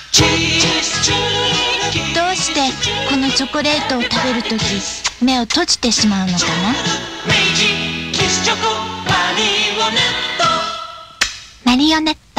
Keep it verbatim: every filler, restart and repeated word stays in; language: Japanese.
どうしてこのチョコレートを食べるとき目を閉じてしまうのかな。マリオネット